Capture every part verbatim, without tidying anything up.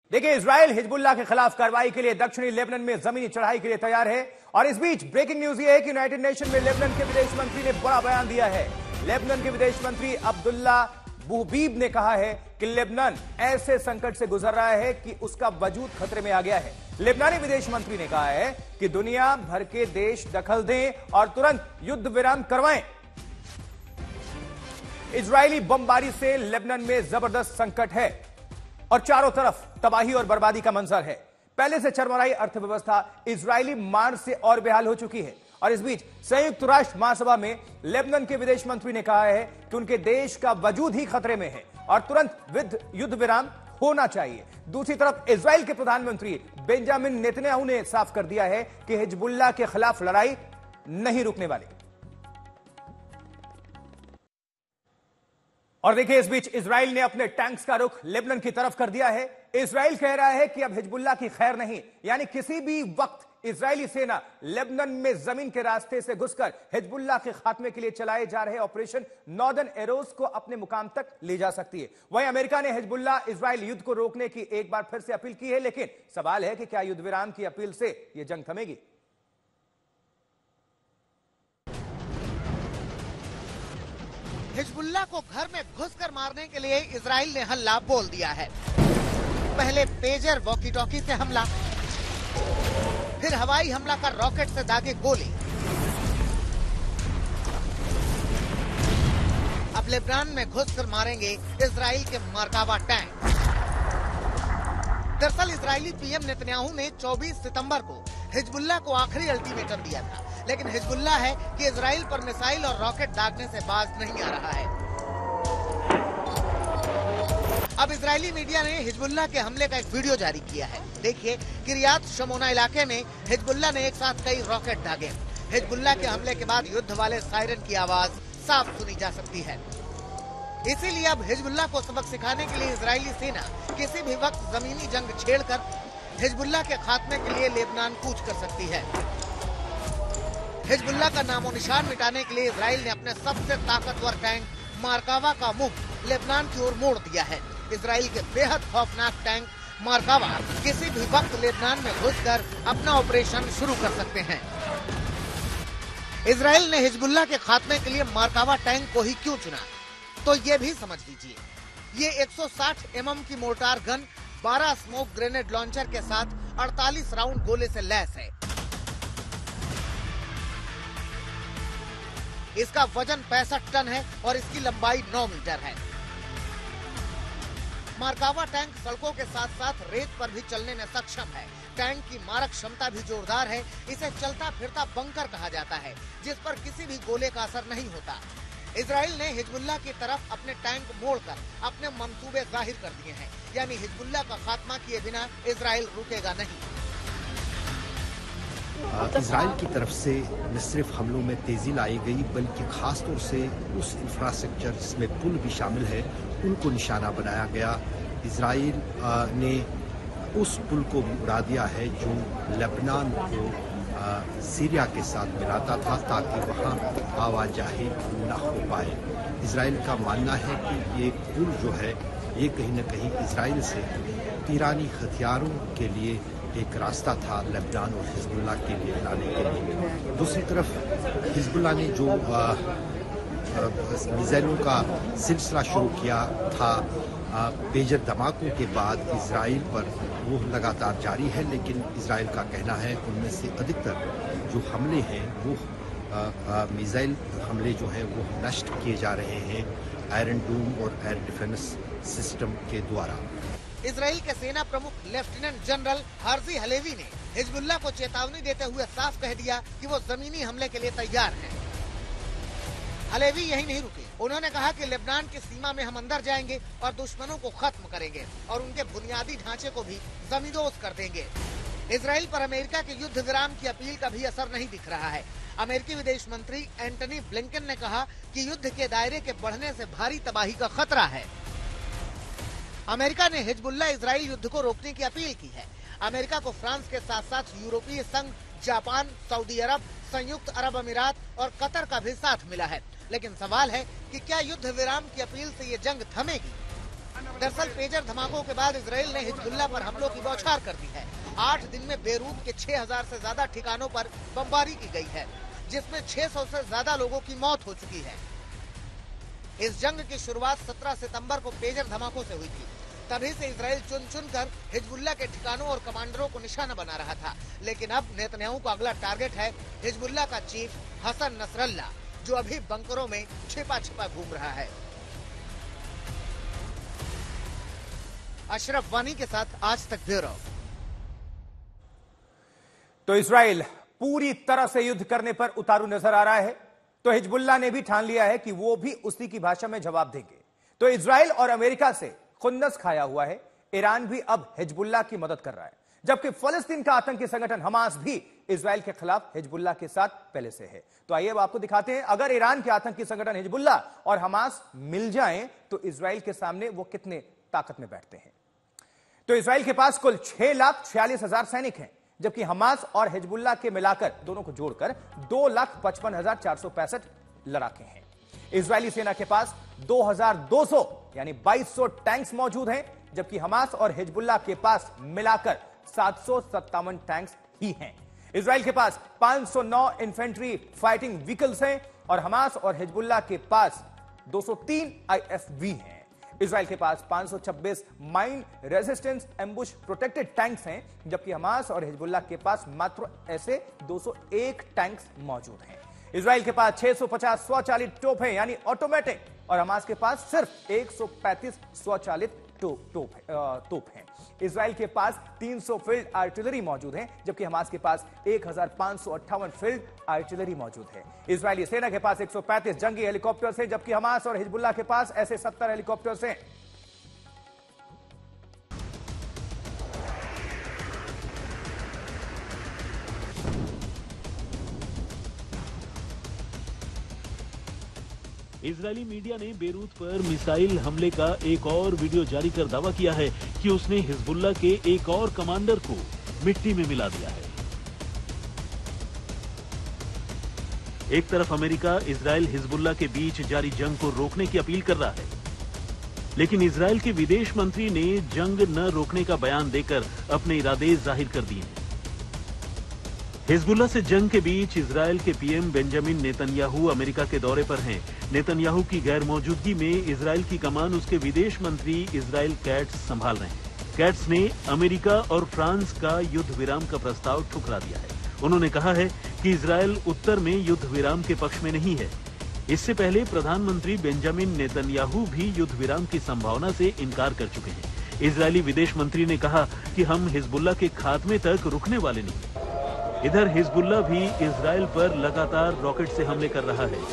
देखिए, Israel Hezbollah के खिलाफ कार्रवाई के लिए दक्षिणी लेबनान में जमीनी चढ़ाई के लिए तैयार है। और इस बीच ब्रेकिंग न्यूज ये है कि यूनाइटेड नेशन में लेबनान के विदेश मंत्री ने बड़ा बयान दिया है। लेबनान के विदेश मंत्री अब्दुल्ला बुहबीब ने कहा है कि लेबनान ऐसे संकट से गुजर रहा है कि उसका वजूद खतरे में आ गया है। लेबनानी विदेश मंत्री ने कहा है कि दुनिया भर के देश दखल दें और तुरंत युद्ध विराम करवाएं। इजरायली बमबारी से लेबनान में जबरदस्त संकट है और चारों तरफ तबाही और बर्बादी का मंजर है। पहले से चरमराई अर्थव्यवस्था इजरायली मार से और बेहाल हो चुकी है। और इस बीच संयुक्त राष्ट्र महासभा में लेबनान के विदेश मंत्री ने कहा है कि उनके देश का वजूद ही खतरे में है और तुरंत युद्ध विराम होना चाहिए। दूसरी तरफ इजराइल के प्रधानमंत्री बेंजामिन नेतन्याहू ने साफ कर दिया है कि हिजबुल्लाह के खिलाफ लड़ाई नहीं रुकने वाली। और देखिए, इस बीच इजराइल ने अपने टैंक्स का रुख लेबनान की तरफ कर दिया है। इजराइल कह रहा है कि अब हिजबुल्लाह की खैर नहीं, यानी किसी भी वक्त इजरायली सेना लेबनान में जमीन के रास्ते से घुसकर हिजबुल्लाह के खात्मे के लिए चलाए जा रहे ऑपरेशन नॉर्दर्न एरोज को अपने मुकाम तक ले जा सकती है। वहीं अमेरिका ने हिजबुल्लाह इजराइल युद्ध को रोकने की एक बार फिर से अपील की है, लेकिन सवाल है कि क्या युद्ध विराम की अपील से यह जंग थमेगी। हिजबुल्लाह को घर में घुसकर मारने के लिए इजराइल ने हल्ला बोल दिया है। पहले पेजर वॉकी टॉकी से हमला, फिर हवाई हमला कर रॉकेट से दागे गोली। अब लेबनान में घुसकर मारेंगे इजराइल के मरकावा टैंक। दरअसल इजरायली पीएम नेतन्याहू ने चौबीस सितंबर को हिजबुल्लाह को आखिरी अल्टीमेटम दिया था, लेकिन हिजबुल्लाह है कि इजराइल पर मिसाइल और रॉकेट दागने से बाज नहीं आ रहा है। अब इजरायली मीडिया ने हिजबुल्लाह के हमले का एक वीडियो जारी किया है। देखिए, किरियात शमोना इलाके में हिजबुल्लाह ने एक साथ कई रॉकेट दागे। हिजबुल्लाह के हमले के बाद युद्ध वाले सायरन की आवाज साफ सुनी जा सकती है। इसीलिए अब हिजबुल्लाह को सबक सिखाने के लिए इजरायली सेना किसी भी वक्त जमीनी जंग छेड़कर हिजबुल्लाह के खात्मे के लिए लेबनान कूच कर सकती है। हिजबुल्लाह का नामो निशान मिटाने के लिए इजराइल ने अपने सबसे ताकतवर टैंक मारकावा का मुख लेबनान की ओर मोड़ दिया है। इजराइल के बेहद खौफनाक टैंक मारकावा किसी भी वक्त लेबनान में घुसकर अपना ऑपरेशन शुरू कर सकते हैं। इजराइल ने हिजबुल्लाह के खात्मे के लिए मारकावा टैंक को ही क्यों चुना, तो ये भी समझ लीजिए। ये एक सौ साठ एम एम की मोर्टार गन बारह स्मोक ग्रेनेड लॉन्चर के साथ अड़तालीस राउंड गोले से लैस है। इसका वजन पैंसठ टन है और इसकी लंबाई नौ मीटर है। मारकावा टैंक सड़कों के साथ साथ रेत पर भी चलने में सक्षम है। टैंक की मारक क्षमता भी जोरदार है। इसे चलता फिरता बंकर कहा जाता है, जिस पर किसी भी गोले का असर नहीं होता। इजराइल ने हिजबुल्लाह की तरफ अपने टैंक मोड़कर अपने मंसूबे जाहिर कर दिए हैं, यानी हिजबुल्लाह का खात्मा किए बिना इजराइल रुकेगा नहीं। इजराइल की तरफ से न सिर्फ हमलों में तेजी लाई गई, बल्कि खास तौर से उस इंफ्रास्ट्रक्चर जिसमें पुल भी शामिल है उनको निशाना बनाया गया। इजराइल ने उस पुल को भी उड़ा दिया है जो लेबनान को सीरिया के साथ मिलाता था, ताकि वहाँ आवाजाही न हो पाए। इजराइल का मानना है कि ये पुल जो है ये कहीं न कहीं इजराइल से ईरानी हथियारों के लिए एक रास्ता था लेबनान और हिजबुल्लाह के लिए लाने के लिए। दूसरी तरफ हिजबुल्लाह ने जो मिसाइलों का सिलसिला शुरू किया था पेजर धमाकों के बाद इजराइल पर, वो लगातार जारी है। लेकिन इजराइल का कहना है उनमें से अधिकतर जो हमले हैं वो मिसाइल हमले जो हैं वो नष्ट किए जा रहे हैं आयरन डूम और एयर डिफेंस सिस्टम के द्वारा। इजराइल के सेना प्रमुख लेफ्टिनेंट जनरल हर्जी हलेवी ने हिजबुल्लाह को चेतावनी देते हुए साफ कह दिया कि वो जमीनी हमले के लिए तैयार हैं। हलेवी यही नहीं रुके, उन्होंने कहा कि लेबनान की सीमा में हम अंदर जाएंगे और दुश्मनों को खत्म करेंगे और उनके बुनियादी ढांचे को भी जमींदोज कर देंगे। इजराइल पर अमेरिका के युद्ध विराम की अपील का भी असर नहीं दिख रहा है। अमेरिकी विदेश मंत्री एंटनी ब्लिंकन ने कहा कि युद्ध के दायरे के बढ़ने से भारी तबाही का खतरा है। अमेरिका ने हिजबुल्लाह इजराइल युद्ध को रोकने की अपील की है। अमेरिका को फ्रांस के साथ साथ यूरोपीय संघ, जापान, सऊदी अरब, संयुक्त अरब अमीरात और कतर का भी साथ मिला है। लेकिन सवाल है कि क्या युद्ध विराम की अपील से ये जंग थमेगी? दरअसल पेजर धमाकों के बाद इजराइल ने हिजबुल्लाह पर हमलों की बौछार कर दी है। आठ दिन में बेरूत के छह हज़ार से ज्यादा ठिकानों पर बमबारी की गई है, जिसमें छह सौ से ज्यादा लोगों की मौत हो चुकी है। इस जंग की शुरुआत सत्रह सितंबर को पेजर धमाकों से हुई थी। तभी से इजराइल चुन चुन कर हिजबुल्लाह के ठिकानों और कमांडरों को निशाना बना रहा था। लेकिन अब नेतन्याहू का अगला टारगेट है हिजबुल्लाह का चीफ हसन नसरल्ला, जो अभी बंकरों में छिपा छिपा घूम रहा है। अशरफ वानी के साथ आज तक ब्यूरो। तो इजराइल पूरी तरह से युद्ध करने पर उतारू नजर आ रहा है, तो हिजबुल्लाह ने भी ठान लिया है कि वो भी उसी की भाषा में जवाब देंगे। तो इजराइल और अमेरिका से खुन्नस खाया हुआ है, ईरान भी अब हिजबुल्लाह की मदद कर रहा है, जबकि फिलिस्तीन का आतंकी संगठन हमास भी इजराइल के खिलाफ हिजबुल्लाह के साथ पहले से है। तो आइए अब आपको दिखाते हैं, अगर ईरान के आतंकी संगठन हिजबुल्लाह और हमास मिल जाएं तो इजराइल के सामने वो कितने ताकत में बैठते हैं। तो इजराइल के पास कुल छह लाख छियालीस हजार सैनिक हैं, जबकि हमास और हिजबुल्लाह के मिलाकर दोनों को जोड़कर दो लाख पचपन हजार चार सौ पैंसठ लड़ाके हैं। इजरायली सेना के पास दो हजार दो सौ यानी बाईस सौ टैंक्स मौजूद हैं, जबकि हमास और हिजबुल्लाह के पास मिलाकर सात सौ सत्तावन टैंक्स ही हैं। इजराइल के पास पांच सौ नौ इन्फेंट्री फाइटिंग व्हीकल्स हैं और हमास और हिजबुल्लाह के पास दो सौ तीन आईएफवी हैं। इजराइल के पास पांच सौ छब्बीस mine resistance ambush protected tanks हैं, जबकि हमास और हिजबुल्लाह के पास मात्र ऐसे दो सौ एक टैंक्स मौजूद हैं। इजराइल के पास छह सौ पचास स्वचालित तोप हैं यानी ऑटोमेटिक, और हमास के पास सिर्फ एक सौ पैंतीस स्वचालित तोप हैं। इजराइल के पास तीन सौ फील्ड आर्टिलरी मौजूद हैं, जबकि हमास के पास एक हजार पांच सौ अट्ठावन फील्ड आर्टिलरी मौजूद है। इजरायली सेना के पास एक सौ पैंतीस जंगी हेलीकॉप्टर्स हैं, जबकि हमास और हिजबुल्लाह के पास ऐसे सत्तर हेलीकॉप्टर्स हैं। इजरायली मीडिया ने बेरूत पर मिसाइल हमले का एक और वीडियो जारी कर दावा किया है कि उसने हिजबुल्लाह के एक और कमांडर को मिट्टी में मिला दिया है। एक तरफ अमेरिका इजराइल हिजबुल्लाह के बीच जारी जंग को रोकने की अपील कर रहा है, लेकिन इजराइल के विदेश मंत्री ने जंग न रोकने का बयान देकर अपने इरादे जाहिर कर दिए हैं। हिजबुल्लाह से जंग के बीच इजराइल के पीएम बेंजामिन नेतन्याहू अमेरिका के दौरे पर हैं। नेतन्याहू की गैर मौजूदगी में इजराइल की कमान उसके विदेश मंत्री इजराइल कैट्स संभाल रहे हैं। कैट्स ने अमेरिका और फ्रांस का युद्ध विराम का प्रस्ताव ठुकरा दिया है। उन्होंने कहा है कि इजराइल उत्तर में युद्ध विराम के पक्ष में नहीं है। इससे पहले प्रधानमंत्री बेंजामिन नेतन्याहू भी युद्ध विराम की संभावना से इनकार कर चुके हैं। इजरायली विदेश मंत्री ने कहा कि हम हिजबुल्लाह के खात्मे तक रुकने वाले नहीं। इधर हिजबुल्लाह भी इजराइल पर लगातार रॉकेट से हमले कर रहा है।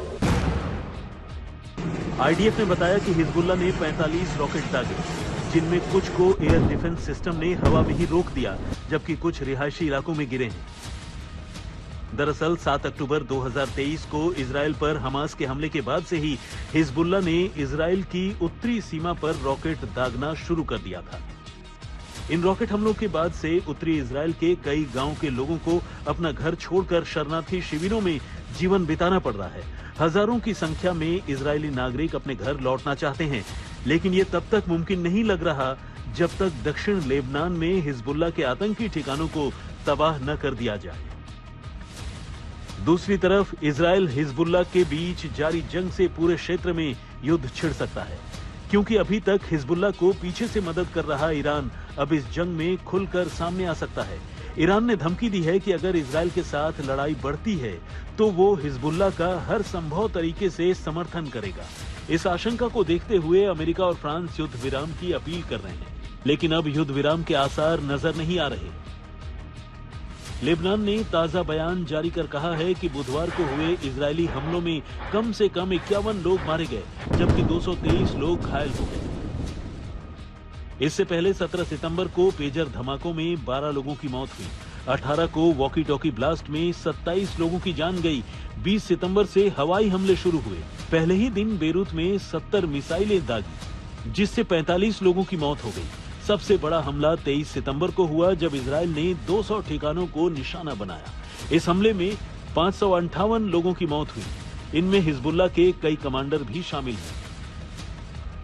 आईडीएफ ने बताया कि हिजबुल्लाह ने पैंतालीस रॉकेट दागे, जिनमें कुछ को एयर डिफेंस सिस्टम ने हवा में ही रोक दिया, जबकि कुछ रिहायशी इलाकों में गिरे हैं। दरअसल सात अक्टूबर दो हज़ार तेईस को इजराइल पर हमास के हमले के बाद से ही हिजबुल्लाह ने इजराइल की उत्तरी सीमा पर रॉकेट दागना शुरू कर दिया था। इन रॉकेट हमलों के बाद से उत्तरी इजराइल के कई गांव के लोगों को अपना घर छोड़कर शरणार्थी शिविरों में जीवन बिताना पड़ रहा है। हजारों की संख्या में इजरायली नागरिक अपने घर लौटना चाहते हैं, लेकिन ये तब तक मुमकिन नहीं लग रहा जब तक दक्षिण लेबनान में हिजबुल्लाह के आतंकी ठिकानों को तबाह न कर दिया जाए। दूसरी तरफ इजराइल हिजबुल्लाह के बीच जारी जंग से पूरे क्षेत्र में युद्ध छिड़ सकता है, क्योंकि अभी तक हिजबुल्लाह को पीछे से मदद कर रहा ईरान अब इस जंग में खुलकर सामने आ सकता है। ईरान ने धमकी दी है कि अगर इजराइल के साथ लड़ाई बढ़ती है तो वो हिजबुल्लाह का हर संभव तरीके से समर्थन करेगा। इस आशंका को देखते हुए अमेरिका और फ्रांस युद्ध विराम की अपील कर रहे हैं, लेकिन अब युद्ध विराम के आसार नजर नहीं आ रहे। लेबनान ने ताजा बयान जारी कर कहा है कि बुधवार को हुए इजरायली हमलों में कम से कम इक्यावन लोग मारे गए, जबकि दो सौ तेईस लोग घायल हो गए। इससे पहले सत्रह सितंबर को पेजर धमाकों में बारह लोगों की मौत हुई। अठारह को वॉकी टॉकी ब्लास्ट में सत्ताईस लोगों की जान गई। बीस सितंबर से हवाई हमले शुरू हुए। पहले ही दिन बेरूत में सत्तर मिसाइलें दागी, जिससे पैंतालीस लोगों की मौत हो गई। सबसे बड़ा हमला तेईस सितंबर को हुआ, जब इजराइल ने दो सौ ठिकानों को निशाना बनाया। इस हमले में पांच सौ अंठावन लोगों की मौत हुई। इनमें हिजबुल्लाह के कई कमांडर भी शामिल हैं।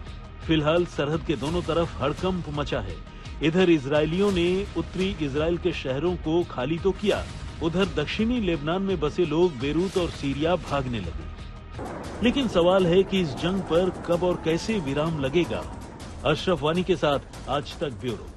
फिलहाल सरहद के दोनों तरफ हड़कंप मचा है। इधर इजरायलियों ने उत्तरी इजराइल के शहरों को खाली तो किया, उधर दक्षिणी लेबनान में बसे लोग बेरूत और सीरिया भागने लगे। लेकिन सवाल है कि इस जंग पर कब और कैसे विराम लगेगा। अशरफ वानी के साथ आज तक ब्यूरो।